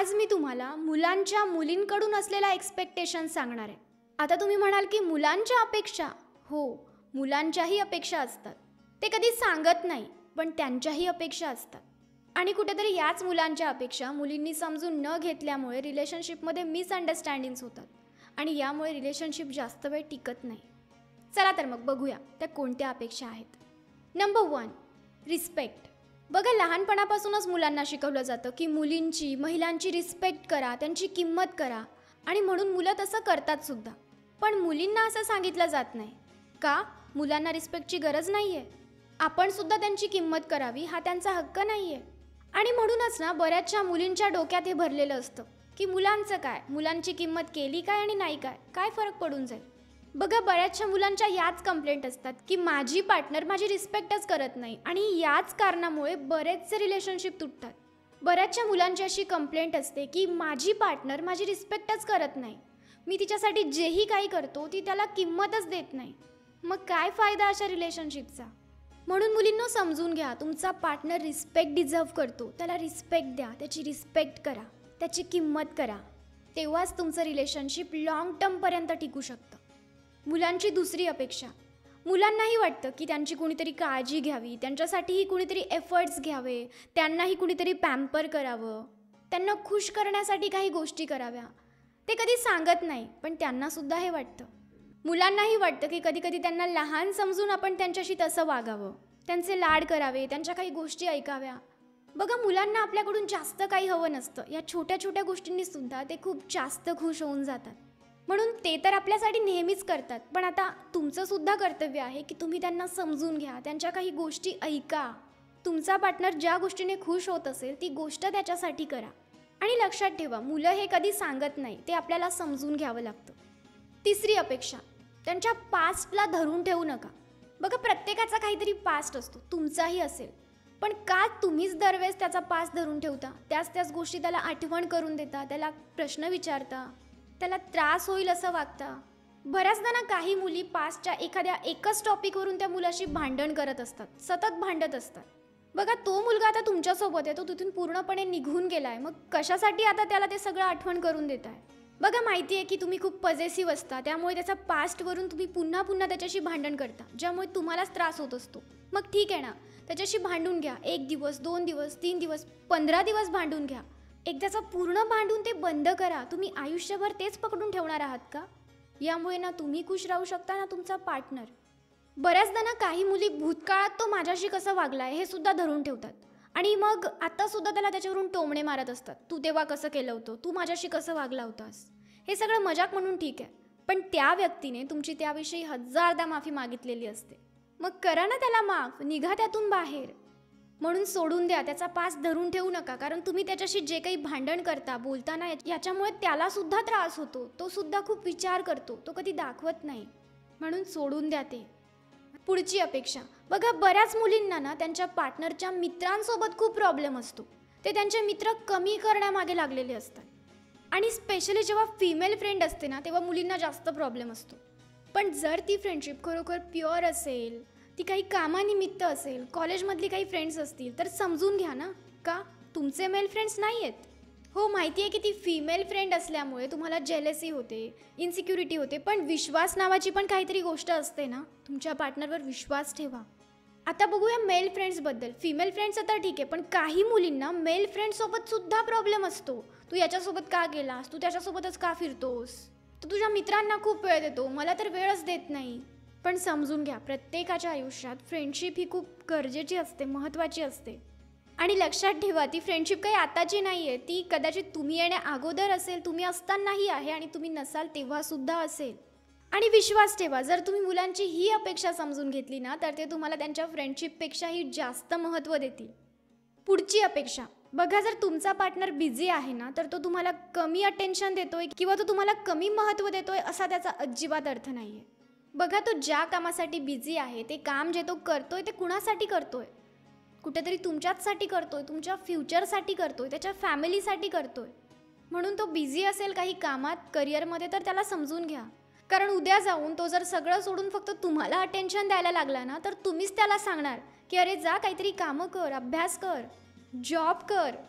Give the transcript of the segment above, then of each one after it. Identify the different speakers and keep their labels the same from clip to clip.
Speaker 1: आज मी तुम्हाला मुलांच्या मुलींकडून असलेला एक्सपेक्टेशन सांगणार आहे. आता तुम्ही म्हणाल की मुलांच्या अपेक्षा, हो, मुलांच्याही अपेक्षा असतात. ते कधी सांगत नाही, पण त्यांच्याही अपेक्षा असतात. आणि कुठेतरी याच मुलांच्या अपेक्षा मुलींनी समजून न घेतल्यामुळे रिलेशनशिपमध्ये मिसअंडरस्टँडिंग्स होतात आणि यामुळे रिलेशनशिप जास्त वेळ टिकत नाही. चला तर मग बघूया त्या कोणत्या अपेक्षा आहेत. Number 1, respect. बघा, लहानपणापासूनच मुलांना शिकवलं जातं की मुलींची, महिलांची रिस्पेक्ट करा, त्यांची किंमत करा, आणि म्हणून मुलं तसं करतात सुद्धा. पण मुलींना असं सांगितलं जात नाही का मुलांना रिस्पेक्टची गरज नाही आहे, आपण सुद्धा त्यांची किंमत करावी, हा त्यांचा हक्क नाही आहे. आणि म्हणूनच ना बऱ्याचशा मुलींच्या डोक्यात हे भरलेलं असतं की मुलांचं काय, मुलांची किंमत केली काय आणि नाही काय, काय फरक पडून जाईल. बघा, बऱ्याचशा मुलांच्या याच कंप्लेंट असतात की माझी पार्टनर माझी रिस्पेक्टच करत नाही, आणि याच कारणामुळे बरेचसे रिलेशनशिप तुटतात. बऱ्याचशा मुलांची अशी कंप्लेंट असते की माझी पार्टनर माझी रिस्पेक्टच करत नाही, मी तिच्यासाठी जेही काही करतो ती त्याला किंमतच देत नाही. मग काय फायदा अशा रिलेशनशिपचा? म्हणून मुलींनो, समजून घ्या, तुमचा पार्टनर रिस्पेक्ट डिझर्व करतो, त्याला रिस्पेक्ट द्या, त्याची रिस्पेक्ट करा, त्याची किंमत करा. तेव्हाच तुमचं रिलेशनशिप लॉंग टर्मपर्यंत टिकू शकतं. मुलांची दुसरी अपेक्षा. मुलांनाही वाटतं की त्यांची कुणीतरी काळजी घ्यावी, त्यांच्यासाठीही कुणीतरी एफर्ट्स घ्यावे, त्यांनाही कुणीतरी पॅम्पर करावं, त्यांना खुश करण्यासाठी काही गोष्टी कराव्या. ते कधी सांगत नाही, पण त्यांनासुद्धा हे वाटतं. मुलांनाही वाटतं की कधी कधी त्यांना लहान समजून आपण त्यांच्याशी तसं वागावं, त्यांचे लाड करावे, त्यांच्या काही गोष्टी ऐकाव्या. बघा, मुलांना आपल्याकडून जास्त काही हवं नसतं. या छोट्या छोट्या गोष्टींनीसुद्धा ते खूप जास्त खुश होऊन जातात. म्हणून ते तर आपल्यासाठी नेहमीच करतात, पण आता तुमचंसुद्धा कर्तव्य आहे की तुम्ही त्यांना समजून घ्या, त्यांच्या काही गोष्टी ऐका. तुमचा पार्टनर ज्या गोष्टीने खुश होत असेल ती गोष्ट त्याच्यासाठी करा. आणि लक्षात ठेवा, मुलं हे कधी सांगत नाही, ते आपल्याला समजून घ्यावं लागतं. तिसरी अपेक्षा, त्यांच्या पास्टला धरून ठेवू नका. बघा, प्रत्येकाचा काहीतरी पास्ट असतो, तुमचाही असेल, पण का तुम्हीच दरवेळेस त्याचा पास्ट धरून ठेवता? त्याच गोष्टी त्याला आठवण करून देता, त्याला प्रश्न विचारता, त्याला त्रास होईल असं वागता. बऱ्याचदा ना काही मुली पास्टच्या एखाद्या एकच टॉपिकवरून त्या मुलाशी भांडण करत असतात, सतत भांडत असतात. बघा, तो मुलगा आता तुमच्यासोबत आहे, तो तिथून पूर्णपणे निघून गेलाय, मग कशासाठी आता त्याला ते सगळं आठवण करून देत आहे? बघा, माहिती आहे की तुम्ही खूप पॉझेसिव्ह असता, त्यामुळे त्याचा पास्टवरून तुम्ही पुन्हा पुन्हा त्याच्याशी भांडण करता, ज्यामुळे तुम्हालाच त्रास होत असतो. मग ठीक आहे ना, त्याच्याशी भांडून घ्या. 1 दिवस, 2 दिवस, 3 दिवस, 15 दिवस भांडून घ्या. एकदाचा पूर्ण भांडून ते बंद करा. तुम्ही आयुष्यभर तेच पकडून ठेवणार आहात का? यामुळे ना तुम्ही खुश राहू शकता ना तुमचा पार्टनर. बऱ्याचदा ना काही मुली भूतकाळात तो माझ्याशी कसं वागलाय हे सुद्धा धरून ठेवतात, आणि मग आता सुद्धा त्याला त्याच्यावरून टोमणे मारत असतात. तू तेव्हा कसं केलं होतं, तू माझ्याशी कसं वागला होतास. हे सगळं मजाक म्हणून ठीक आहे, पण त्या व्यक्तीने तुमची त्याविषयी हजारदा माफी मागितलेली असते. मग करा ना त्याला माफ, निघा त्यातून बाहेर. म्हणून सोडून द्या, त्याचा पास धरून ठेवू नका, कारण तुम्ही त्याच्याशी जे काही भांडण करता, बोलताना, याच्यामुळे त्याला सुद्धा त्रास होतो. तो सुद्धा खूप विचार करतो, तो कधी दाखवत नाही. म्हणून सोडून द्या ते. पुढची अपेक्षा. बघा, बऱ्याच मुलींना ना त्यांच्या पार्टनरच्या मित्रांसोबत खूप प्रॉब्लेम असतो. ते त्यांचे मित्र कमी करण्यामागे लागलेले असतात, आणि स्पेशली जेव्हा फिमेल फ्रेंड असते ना तेव्हा मुलींना जास्त प्रॉब्लेम असतो. पण जर ती फ्रेंडशिप खरोखर प्युअर असेल, ती काही कामानिमित्त असेल, कॉलेजमधली काही फ्रेंड्स असतील, तर समजून घ्या ना. का तुमचे मेल फ्रेंड्स नाही आहेत? हो, माहिती आहे की ती फिमेल फ्रेंड असल्यामुळे तुम्हाला जेलसी होते, इन्सिक्युरिटी होते, पण विश्वास नावाची पण काहीतरी गोष्ट असते ना. तुमच्या पार्टनरवर विश्वास ठेवा. आता बघूया मेल फ्रेंड्सबद्दल. फिमेल फ्रेंड्सचं तर ठीक आहे, पण काही मुलींना मेल फ्रेंड्ससोबत सुद्धा प्रॉब्लेम असतो. तू याच्यासोबत का गेलास, तू त्याच्यासोबतच का फिरतोस, तू तुझ्या मित्रांना खूप वेळ देतो, मला तर वेळच देत नाही. पण समजून घ्या, प्रत्येकाच्या आयुष्यात फ्रेंडशिप ही खूप गरजेची असते, महत्त्वाची असते. आणि लक्षात ठेवा, ती फ्रेंडशिप काही आताची नाही आहे, ती कदाचित तुम्ही येण्या अगोदर असेल, तुम्ही असतानाही आहे, आणि तुम्ही नसाल तेव्हासुद्धा असेल. आणि विश्वास ठेवा, जर तुम्ही मुलांची ही अपेक्षा समजून घेतली ना, तर ते तुम्हाला त्यांच्या फ्रेंडशिपपेक्षाही जास्त महत्त्व देतील. पुढची अपेक्षा. बघा, जर तुमचा पार्टनर बिझी आहे ना, तर तो तुम्हाला कमी अटेन्शन देतोय किंवा तो तुम्हाला कमी महत्त्व देतोय असा त्याचा अजिबात अर्थ नाही आहे. बघा, तो ज्या कामासाठी बिझी आहे, ते काम जे तो करतोय ते कुणासाठी करतोय? कुठेतरी तुमच्याचसाठी करतोय, तुमच्या फ्युचरसाठी करतोय, त्याच्या फॅमिलीसाठी करतोय. म्हणून तो बिझी असेल काही कामात, करिअरमध्ये, तर त्याला समजून घ्या. कारण उद्या जाऊन तो जर सगळं सोडून फक्त तुम्हाला अटेन्शन द्यायला लागला ना, तर तुम्हीच त्याला सांगणार की अरे जा, काहीतरी कामं कर, अभ्यास कर, जॉब कर.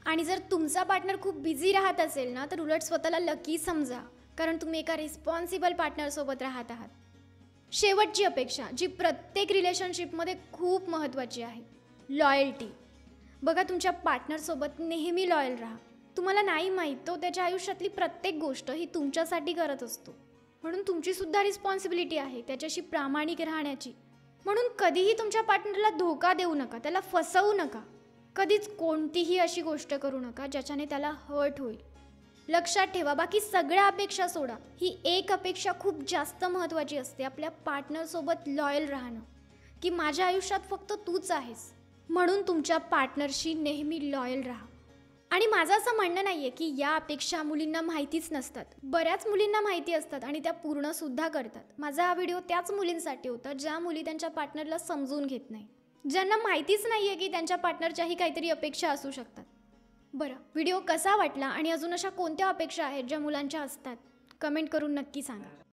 Speaker 1: आणि जर तुमचा पार्टनर खूप बिझी राहत असेल ना, तर उलट स्वतःला लकी समजा, कारण तुम्ही एका रिस्पॉन्सिबल पार्टनरसोबत राहत आहात. शेवटची अपेक्षा जी प्रत्येक रिलेशनशिपमध्ये खूप महत्त्वाची आहे, लॉयल्टी. बघा, तुमच्या पार्टनरसोबत नेहमी लॉयल राहा. तुम्हाला नाही माहीत, तो त्याच्या आयुष्यातली प्रत्येक गोष्ट ही तुमच्यासाठी करत असतो, म्हणून तुमचीसुद्धा रिस्पॉन्सिबिलिटी आहे त्याच्याशी प्रामाणिक राहण्याची. म्हणून कधीही तुमच्या पार्टनरला धोका देऊ नका, त्याला फसवू नका. कधीच कोणतीही अशी गोष्ट करू नका ज्याच्याने त्याला हर्ट होईल. लक्षात ठेवा, बाकी सगळ्या अपेक्षा सोडा. ही एक अपेक्षा खूप जास्त महत्त्वाची असते, आपल्या पार्टनरसोबत लॉयल राहणं, की माझ्या आयुष्यात फक्त तूच आहेस, म्हणून तुमच्या पार्टनरशी नेहमी लॉयल राहा. आणि माझं असं म्हणणं नाही आहे की या अपेक्षा मुलींना माहितीच नसतात. बऱ्याच मुलींना माहिती असतात आणि त्या पूर्णसुद्धा करतात. माझा हा व्हिडिओ त्याच मुलींसाठी होता ज्या मुली त्यांच्या पार्टनरला समजून घेत नाही, ज्यांना माहितीच नाही आहे की त्यांच्या पार्टनरच्याही काहीतरी अपेक्षा असू शकतात. बरं, व्हिडिओ कसा वाटला आणि अजून अशा कोणत्या अपेक्षा आहेत ज्या मुलांच्या असतात, कमेंट करून नक्की सांगा.